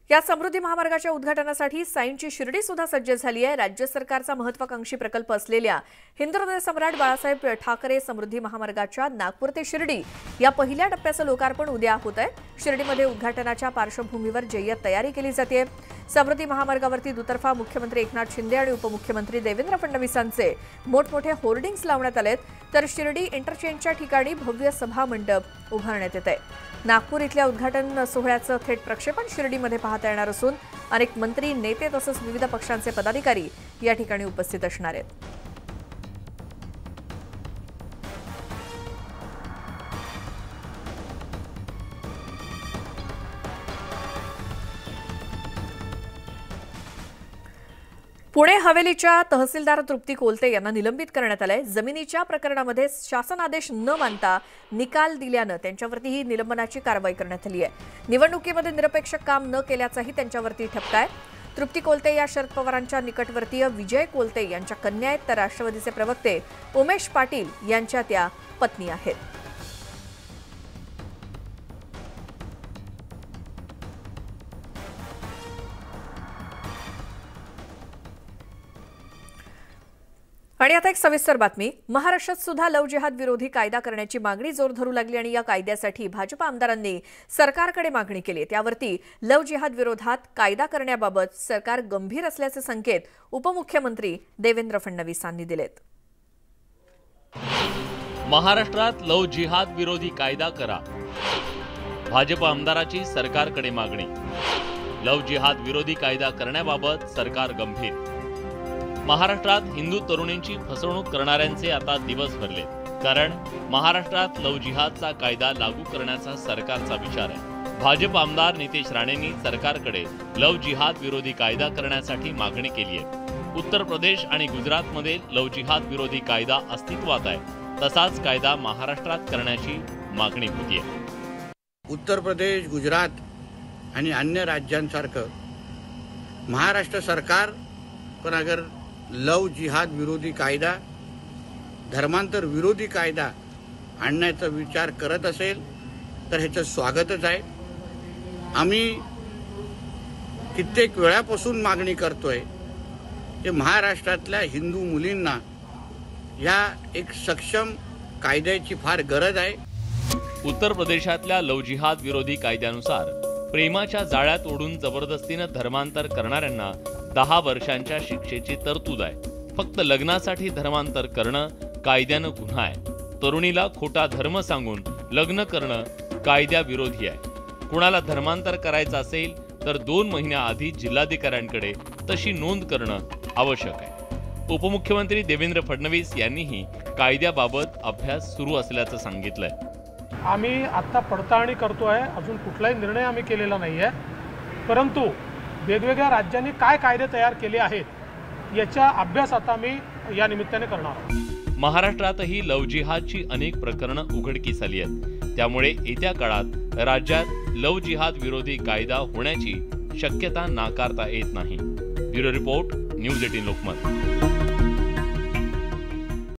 या समृद्धी महामार्गाच्या उद्घाटनासाठी साईंची शिर्डी सुद्धा सज्ज झाली आहे। राज्य सरकारचा महत्त्वाकांक्षी प्रकल्प असलेल्या हिंदुहृदय सम्राट बाळासाहेब ठाकरे समृद्धी महामार्गाच्या नागपूर ते शिर्डी या पहिल्या टप्प्याचं लोकार्पण उद्या होत आहे। शिर्डीमध्ये उद्घाटनाच्या पार्श्वभूमीवर जय्यत तयारी केली जाते। समृद्धी महामार्गावरती दुतर्फा मुख्यमंत्री एकनाथ शिंदे आणि उपमुख्यमंत्री देवेंद्र फडणवीसांचे मोठमोठे होर्डिंग्स लावण्यात आलेत, तर शिर्डी इंटरचेंजच्या ठिकाणी भव्य सभा मंडप उभारण्यात येत आहे। नागपूर इथल्या उद्घाटन सोहळ्याचं थेट प्रक्षेपण शिर्डीमध्ये पाहता येणार असून अनेक मंत्री, नेते तसंच विविध पक्षांचे पदाधिकारी या ठिकाणी उपस्थित असणार आहेत। पुणे हवेलीच्या तहसीलदार तृप्ती कोलते यांना निलंबित करण्यात आलंय। जमिनीच्या प्रकरणामध्ये शासन आदेश न मानता निकाल दिल्यानं त्यांच्यावरती ही निलंबनाची कारवाई करण्यात आली आहे। निवडणुकीमध्ये निरपेक्ष काम न केल्याचाही त्यांच्यावरती ठपका आहे। तृप्ती कोलते या शरद पवारांच्या निकटवर्तीय विजय कोलते यांच्या कन्या आहेत, तर राष्ट्रवादीचे प्रवक्ते उमेश पाटील यांच्या त्या पत्नी आहेत। आणि आता एक सविस्तर बातमी। महाराष्ट्रात सुद्धा लव्ह जिहाद विरोधी कायदा करण्याची मागणी जोर धरू लागली आणि या कायद्यासाठी भाजप आमदारांनी सरकारकडे मागणी केली। त्यावरती लव्ह जिहाद विरोधात कायदा करण्याबाबत सरकार गंभीर असल्याचे संकेत उपमुख्यमंत्री देवेंद्र फडणवीसांनी दिलेत। महाराष्ट्रात लव्ह जिहाद विरोधी कायदा करा, भाजप आमदाराची सरकारकडे मागणी। लव्ह जिहाद विरोधी कायदा करण्याबाबत सरकार गंभीर। महाराष्ट्रात हिंदू तरुणींची फसवणूक करणाऱ्यांचे आता दिवस भरले, कारण महाराष्ट्रात लव्ह जिहादचा कायदा लागू करण्याचा सरकारचा विचार आहे। भाजप आमदार नितेश राणेंनी सरकारकडे लव्ह जिहाद विरोधी कायदा करण्यासाठी मागणी केली आहे। उत्तर प्रदेश आणि गुजरातमध्ये लव्ह जिहाद विरोधी कायदा अस्तित्वात आहे, तसाच कायदा महाराष्ट्रात करण्याची मागणी होती आहे। उत्तर प्रदेश, गुजरात आणि अन्य राज्यांसारखं महाराष्ट्र सरकार पण अगर लव जिहाद विरोधी कायदा, धर्मांतर विरोधी कायदा आणण्याचा विचार करत असेल तर ह्याचं स्वागतच आहे। आम्ही कित्येक वेळापासून मागणी करतोय की महाराष्ट्रातल्या हिंदू मुलींना या एक सक्षम कायद्याची फार गरज आहे। उत्तर प्रदेशातल्या लव जिहाद विरोधी कायद्यानुसार प्रेमाच्या जाळ्यात ओढून जबरदस्तीने धर्मांतर करणाऱ्यांना 10 वर्षांच्या शिक्षेची तरतूद आहे। फक्त लग्नासाठी धर्मांतर करणं कायद्यानं गुन्हा आहे। तरुणीला खोटा धर्म सांगून लग्न करणं कायद्याविरोधी आहे। कुणाला धर्मांतर करायचं असेल तर 2 महिन्याआधी जिल्हाधिकाऱ्यांकडे तशी नोंद करणं आवश्यक आहे। उपमुख्यमंत्री देवेंद्र फडणवीस यांनीही कायद्याबाबत अभ्यास सुरू असल्याचं सांगितलंय। आम्ही आता पडताळणी करतोय, अजून कुठलाही निर्णय आम्ही केलेला नाहीये, परंतु वेगवेगळ्या राज्यांनी काय कायदे तयार केले आहेत याचा अभ्यास आता मी या निमित्ताने करणार आहोत। महाराष्ट्रातही लव्ह जिहादची अनेक प्रकरणं उघडकीस आली आहेत, त्यामुळे येत्या काळात राज्यात लव्ह जिहाद विरोधी कायदा होण्याची शक्यता नाकारता येत नाही। Bureau report, news 18 Lokmat.